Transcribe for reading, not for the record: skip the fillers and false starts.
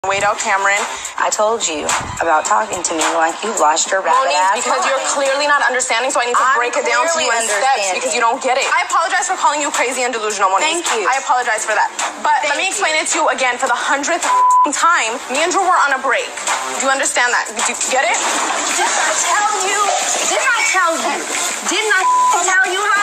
Wait out, Cameron. I told you about talking to me like you lost your rabbit ass because you're clearly not understanding, so I need to break it down to you in steps because you don't get it. I apologize for calling you crazy and delusional, Monique. Thank you. I apologize for that. But let me explain it to you again for the 100th time. Me and Drew were on a break. Do you understand that? Do you get it? Didn't I tell you? Didn't I tell you? Didn't I tell you how